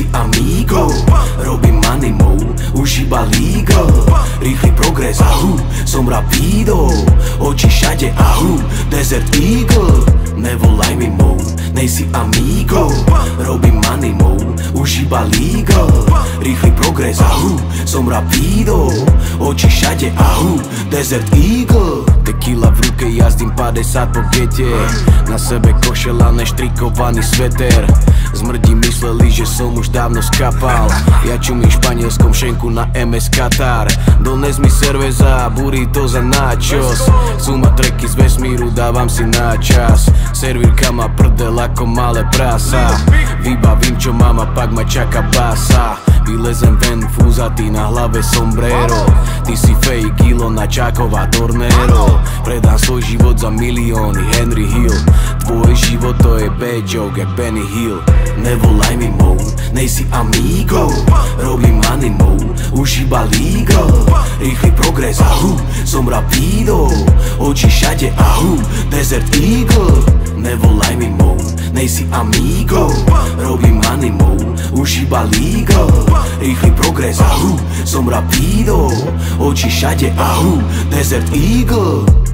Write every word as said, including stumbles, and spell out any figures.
amigo. Robím money move, už iba legal. Rýchly progres, ahu, som rapido. Oči všade, ahu, Desert Eagle. Nevolaj mi move, nejsi amigo. Robím money move, už iba legal. Rýchly progres, ahu, som rapido. Oči všade, ahu, Desert Eagle. Tequila v ruke, jazdím päťdesiat po gete. Na sebe košela, neštrikovaný sveter. Zmrdí mysleli, že som už dávno skapal. Ja čumím španielskom šenku na em es Katar. Dones mi cerveza, burrito za nachos. Chcú ma treky z vesmíru, dávam si na čas. Servírka má prdel ako malé prasa. Vybavím čo mám a pak ma čaká basa. Vylezem ven fúzatý, na hlave sombrero. Ty si fake, Ilona Čáková, Tornero. Predám svoj život za milióny, Henry Hill. Tvoj život to je bad joke, jak Benny Hill. Nevolaj mi move, nejsi amigo. Robím money move, už iba legal. Rýchly progres, ahu, som rapido. Oči všade, ahu, Desert Eagle. Nevolaj mi move, nejsi amigo. Robím money move, už iba legal. Rýchly progres, ahu, som rapido. Oči všade, ahu, Desert Eagle.